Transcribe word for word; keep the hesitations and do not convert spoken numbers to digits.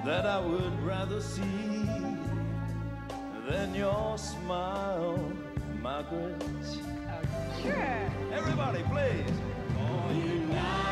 that I would rather see than your smile, Margaret. Sure. Everybody, please. For you now.